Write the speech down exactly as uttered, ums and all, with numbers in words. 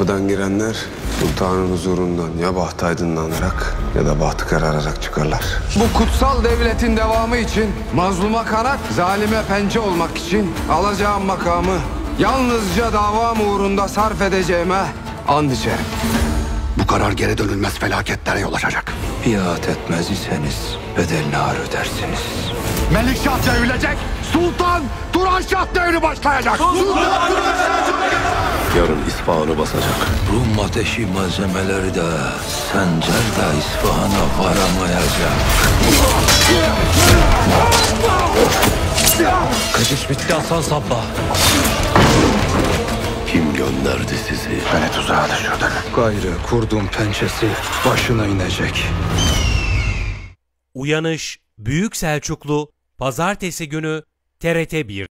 kapıdan girenler sultanın huzurundan ya bahtı aydınlanarak ya da bahtı karararak çıkarlar. Bu kutsal devletin devamı için mazluma kanat, zalime pençe olmak için alacağım makamı yalnızca davam uğrunda sarf edeceğime and içerim. Bu karar geri dönülmez felaketlere yol açacak. Biat etmez iseniz bedelini ağır ödersiniz. Melikşah devrilecek, Sultan Turanşah devri başlayacak. Sultan Yarın İsfahan'ı basacak. Rum ateşi malzemeleri de Sencer de İsfahan'a varamayacak. Kaçış bitti Hasan Sabbah. Kim gönderdi sizi? Beni tuzağa düşürdün. Gayrı kurduğum pençesi başına inecek. Uyanış Büyük Selçuklu Pazartesi günü T R T bir